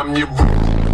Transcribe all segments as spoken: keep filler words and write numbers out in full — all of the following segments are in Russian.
там не будет.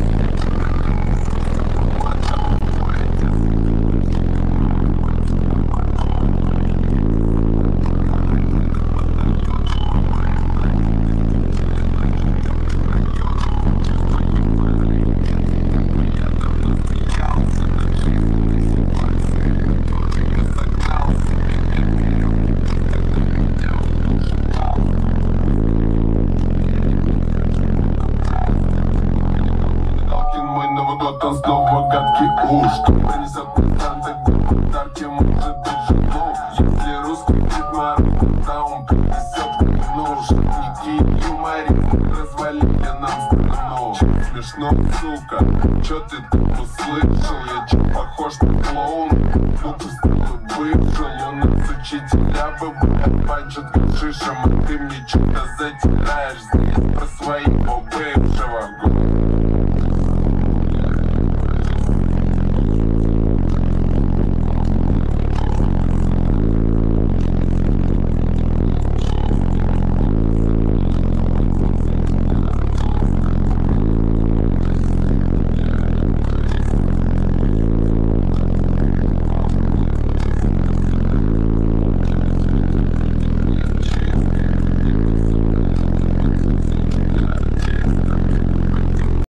Он снова гадкий уж, когда несет на танцах подарки, может быть жену. Если русский ритм, тогда он принесет нужен. Никакие юмористы развалили нам страну. Смешно, сука, чё ты там услышал? Я чё похож на клоуна? Ну ты стал выжил. У нас учителя бывают, панчат как шишем, а ты мне чё-то затираешь здесь про свои.